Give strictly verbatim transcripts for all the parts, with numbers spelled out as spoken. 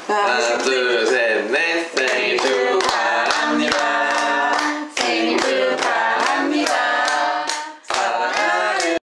하나, 둘, 셋, 넷. 생일 축하합니다. 생일 축하합니다. 사랑하는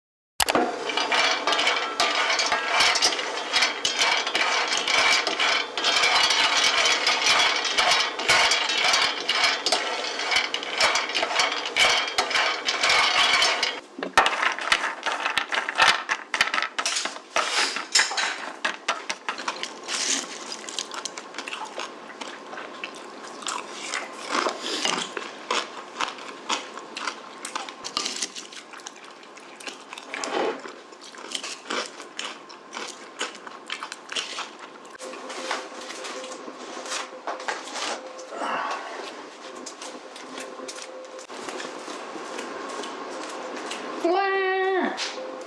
우와.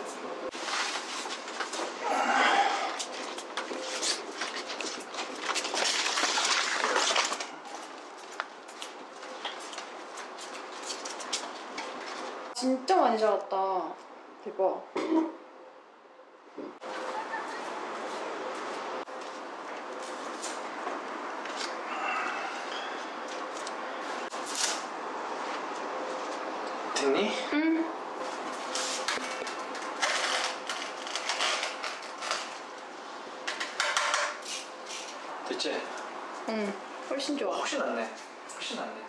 진짜 많이 자랐다. 대박. 됐니? 응. 됐지? 응. 훨씬 좋아. 훨씬 낫네. 훨씬 낫네.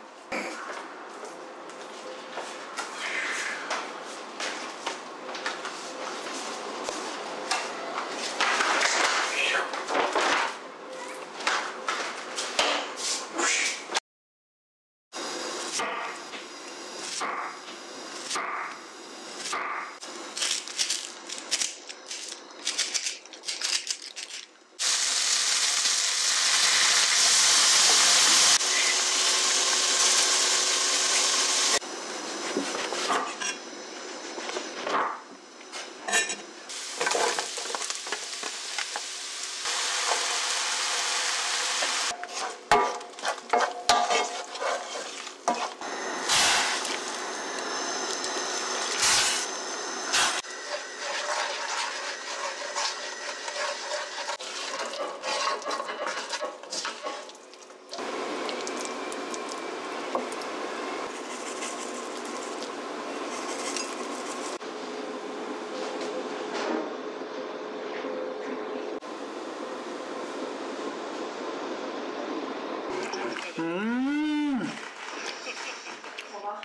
음. 뭐가?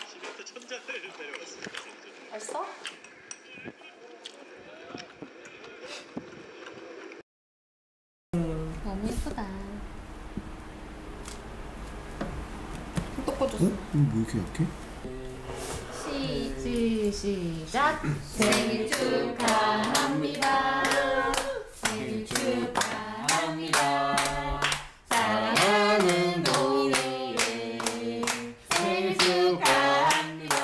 맛있어? 너무 예쁘다. 또 꺼졌어. 어? 이거 왜 이렇게 약해? 시, 시작. 생일 축하합니다. 생일 축하합니다. 사랑하는 노이의 생일 축하합니다.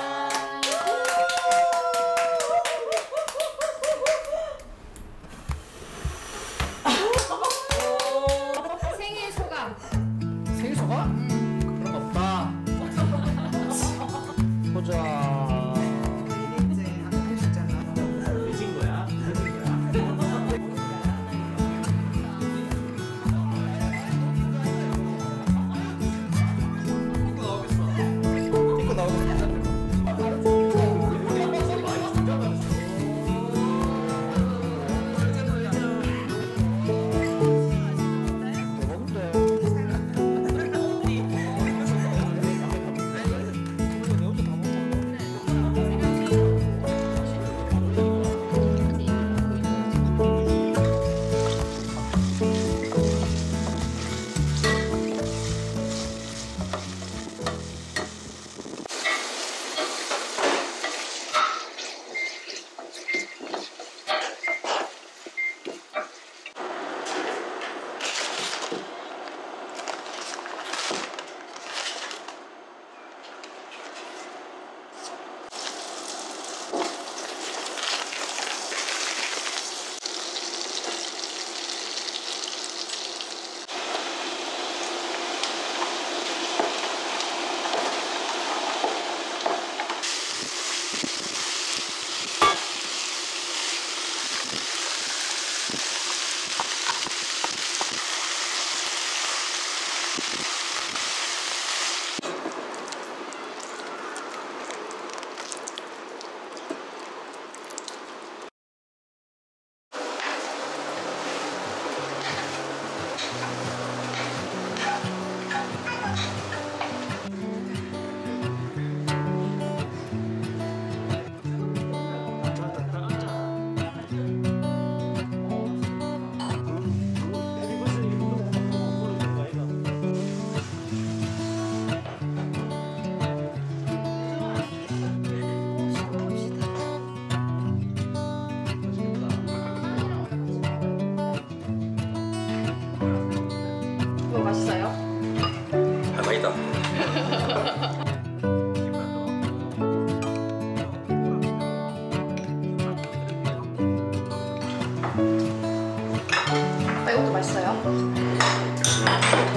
생일 소감. 생일 소감? 그런 거 없다. 보자. 늦은 거야? 늦은 거야?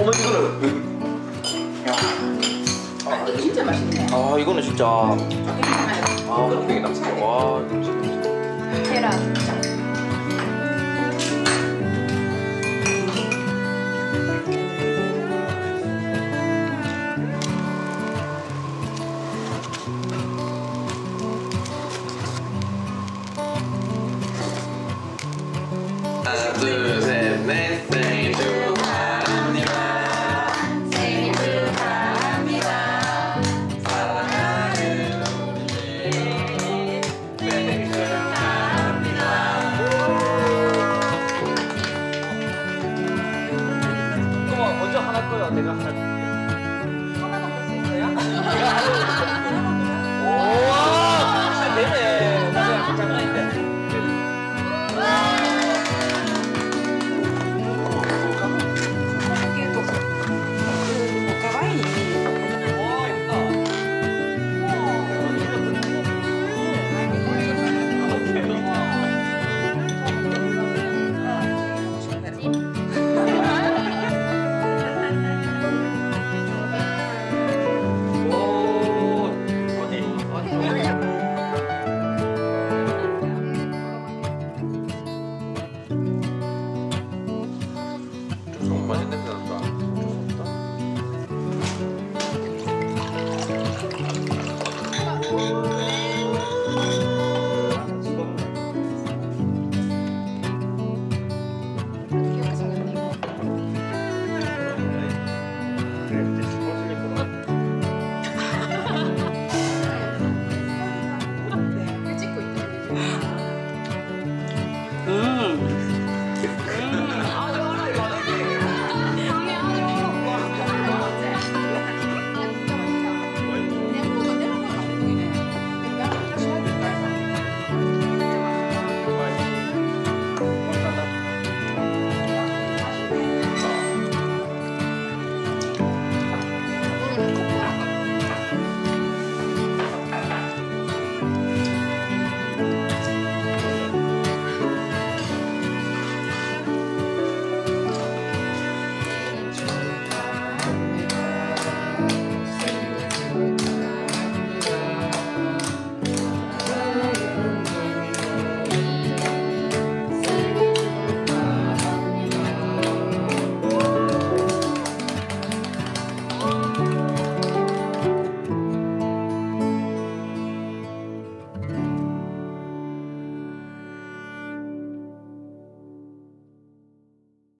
어머 이거는. 아, 이거 진짜 맛있네. 아 이거는 진짜. 아 흑백이다. 와 이거 진짜. 계란. 하나 둘 셋 넷 생일 축하합니다. 생일 축하합니다. 사랑하는 우리 생일 축하합니다. 또 먼저 하나 꺼요. 내가 하나 줄게. 하나 먹을 수 있어요?